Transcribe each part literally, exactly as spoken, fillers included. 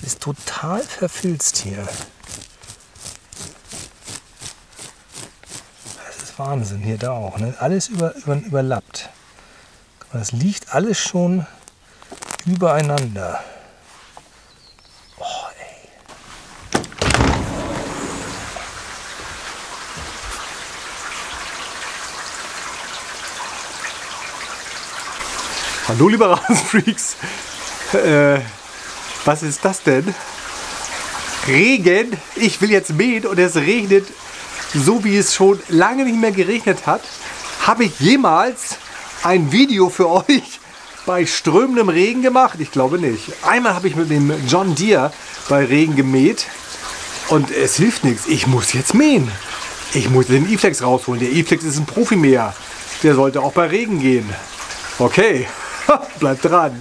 ist total verfilzt hier. Das ist Wahnsinn, hier da auch. Ne? Alles über, über, überlappt. Das liegt alles schon übereinander. Oh, ey. Hallo liebe Rasenfreaks. Äh, was ist das denn? Regen. Ich will jetzt mähen und es regnet, so wie es schon lange nicht mehr geregnet hat. Habe ich jemals ein Video für euch bei strömendem Regen gemacht? Ich glaube nicht. Einmal habe ich mit dem John Deere bei Regen gemäht und es hilft nichts. Ich muss jetzt mähen. Ich muss den E-Flex rausholen. Der E-Flex ist ein Profimäher. Der sollte auch bei Regen gehen. Okay, bleibt dran.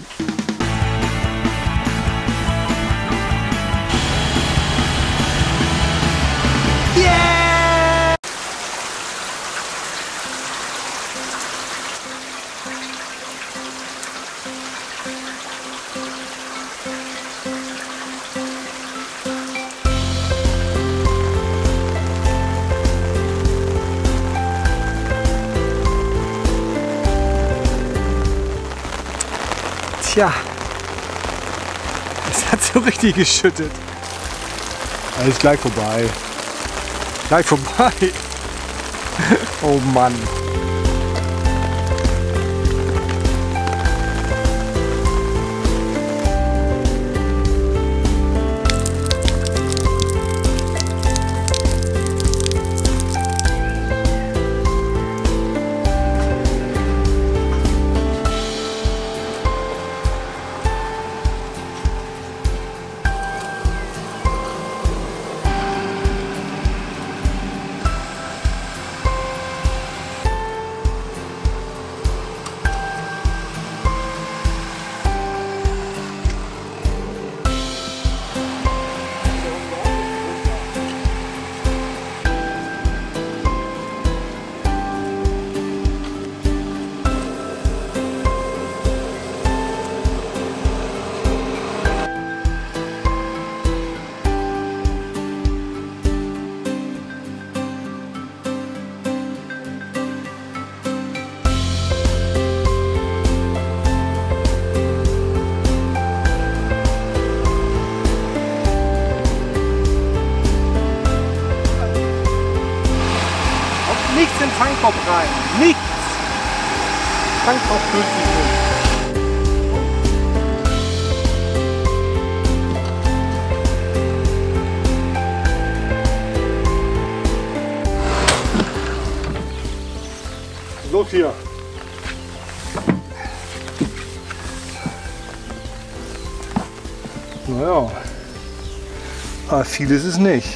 Tja, es hat so richtig geschüttet. Alles gleich vorbei. Gleich vorbei. Oh Mann. Nichts in den Fangkorb rein. Nichts. Fangkorb füllt sich nicht. Los hier. Naja, aber viel ist es nicht.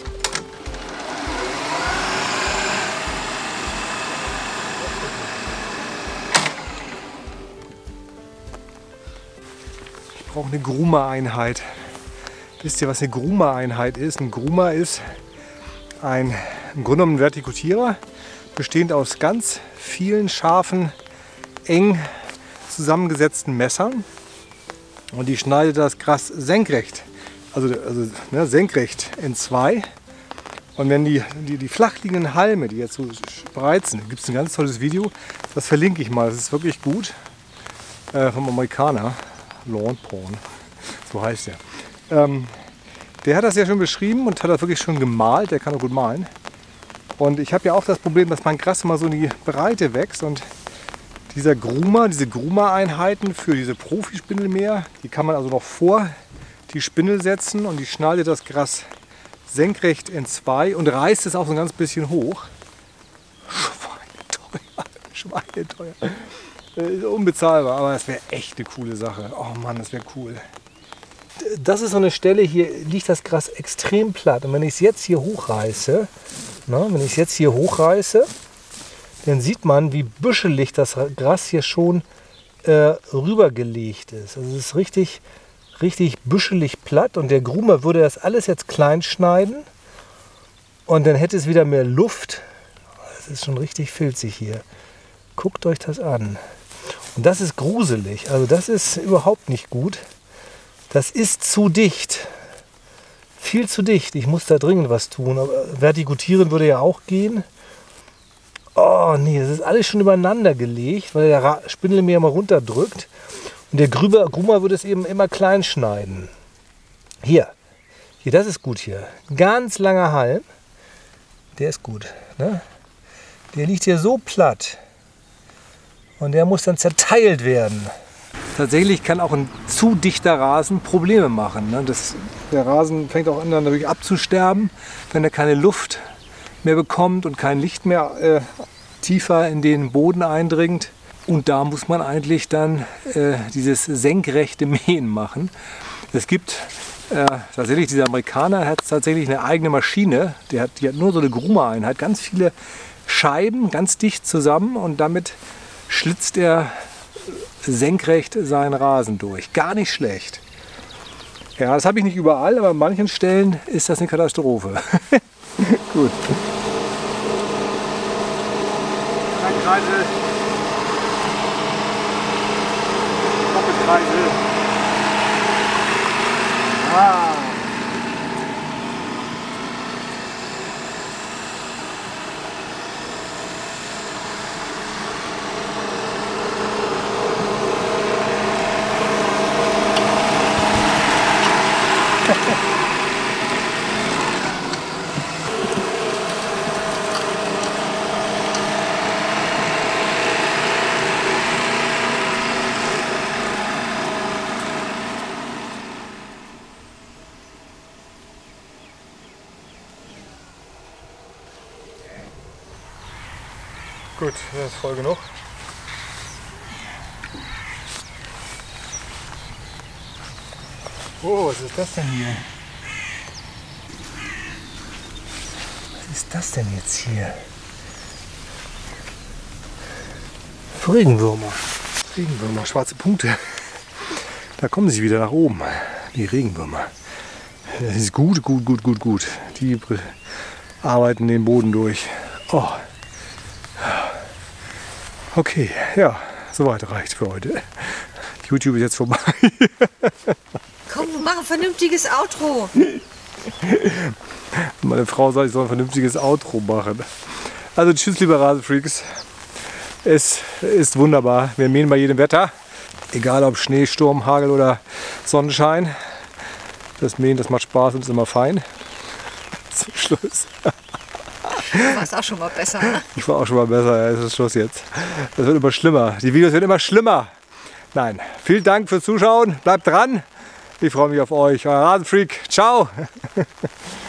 Ich brauche eine Groomer-Einheit. Wisst ihr, was eine Groomer-Einheit ist? Ein Groomer ist ein im Grunde genommen ein Vertikutierer, bestehend aus ganz vielen scharfen, eng zusammengesetzten Messern. Und die schneidet das Gras senkrecht, also, also ne, senkrecht in zwei. Und wenn die, die, die flach liegenden Halme, die jetzt so spreizen, gibt es ein ganz tolles Video, das verlinke ich mal, das ist wirklich gut, äh, vom Amerikaner. Lawn Porn, so heißt er. Ähm, der hat das ja schon beschrieben und hat das wirklich schon gemalt, der kann auch gut malen. Und ich habe ja auch das Problem, dass mein Gras immer so in die Breite wächst und dieser Groomer, diese Groomer-Einheiten für diese Profispindelmäher, die kann man also noch vor die Spindel setzen und die schneidet das Gras senkrecht in zwei und reißt es auch so ein ganz bisschen hoch. Schweineteuer, schweineteuer. Ist unbezahlbar, aber das wäre echt eine coole Sache. Oh Mann, das wäre cool. Das ist so eine Stelle, hier liegt das Gras extrem platt. Und wenn ich es jetzt hier hochreiße, na, wenn ich es jetzt hier hochreiße, dann sieht man, wie büschelig das Gras hier schon äh, rübergelegt ist. Also es ist richtig, richtig büschelig platt und der Groomer würde das alles jetzt klein schneiden und dann hätte es wieder mehr Luft. Es ist schon richtig filzig hier. Guckt euch das an. Und das ist gruselig, also das ist überhaupt nicht gut. Das ist zu dicht. Viel zu dicht. Ich muss da dringend was tun. Aber vertikutieren würde ja auch gehen. Oh nee, das ist alles schon übereinander gelegt, weil der Ra Spindel mir immer runterdrückt. Und der Grüber, Gruma würde es eben immer klein schneiden. Hier. Hier, das ist gut hier. Ganz langer Halm. Der ist gut. Ne? Der liegt hier so platt. Und der muss dann zerteilt werden. Tatsächlich kann auch ein zu dichter Rasen Probleme machen. Ne? Das, der Rasen fängt auch an, dann natürlich abzusterben, wenn er keine Luft mehr bekommt und kein Licht mehr äh, tiefer in den Boden eindringt. Und da muss man eigentlich dann äh, dieses senkrechte Mähen machen. Es gibt äh, tatsächlich, dieser Amerikaner hat tatsächlich eine eigene Maschine. Die hat, die hat nur so eine Gruma-Einheit, ganz viele Scheiben, ganz dicht zusammen und damit schlitzt er senkrecht seinen Rasen durch. Gar nicht schlecht. Ja, das habe ich nicht überall, aber an manchen Stellen ist das eine Katastrophe. Gut. Ein Kreisel. Doppelkreisel. Ah. Gut, das ist voll genug. Oh, was ist das denn hier? Was ist das denn jetzt hier? Regenwürmer. Regenwürmer, schwarze Punkte. Da kommen sie wieder nach oben, die Regenwürmer. Das ist gut, gut, gut, gut, gut. Die arbeiten den Boden durch. Oh. Okay, ja, soweit reicht für heute. YouTube ist jetzt vorbei. Komm, wir machen ein vernünftiges Outro. Meine Frau sagt, ich soll ein vernünftiges Outro machen. Also tschüss, liebe Rasenfreaks. Es ist wunderbar. Wir mähen bei jedem Wetter. Egal ob Schnee, Sturm, Hagel oder Sonnenschein. Das Mähen, das macht Spaß und ist immer fein. Zum Schluss. Du warst auch schon mal besser. Ne? Ich war auch schon mal besser, ja, es ist Schluss jetzt. Das wird immer schlimmer. Die Videos werden immer schlimmer. Nein, vielen Dank fürs Zuschauen. Bleibt dran. Ich freue mich auf euch. Euer Rasenfreak. Ciao.